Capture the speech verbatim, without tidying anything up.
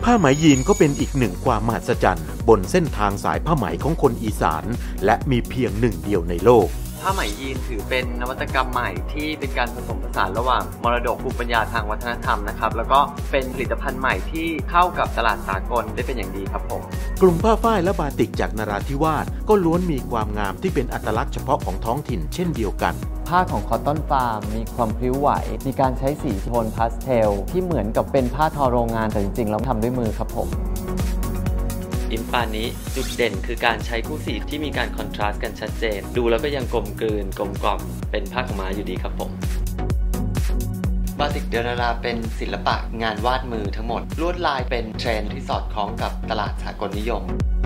ผ้าไหมยีนก็เป็นอีกหนึ่งความมหัศจรรย์บนเส้นทางสายผ้าไหมของคนอีสานและมีเพียงหนึ่งเดียวในโลกผ้าไหมยีนถือเป็นนวัตกรรมใหม่ที่เป็นการผสมผสานระหว่างมรดกภูมิปัญญาทางวัฒนธรรมนะครับแล้วก็เป็นผลิตภัณฑ์ใหม่ที่เข้ากับตลาดสากลได้เป็นอย่างดีครับผมกลุ่มผ้าฝ้ายและบาติกจากนราธิวาสก็ล้วนมีความงามที่เป็นอัตลักษณ์เฉพาะของท้องถิ่นเช่นเดียวกันผ้าของคอตตอนฟาร์มมีความพริ้วไหวมีการใช้สีโทนพาสเทลที่เหมือนกับเป็นผ้าทอโรงงานแต่จริงๆแล้วทำด้วยมือครับผมอิมปานี้จุดเด่นคือการใช้คู่สีที่มีการคอนทราสต์กันชัดเจนดูแล้วก็ยังกลมกลืนกลมกล่อมเป็นผ้าขาวม้าอยู่ดีครับผมบาติกเดนาราเป็นศิลปะงานวาดมือทั้งหมดลวดลายเป็นเทรนด์ที่สอดคล้องกับตลาดสากลนิยม